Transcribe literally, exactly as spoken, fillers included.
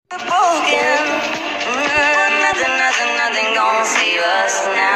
Broken. Mm, nothing, nothing, nothing gonna save us now.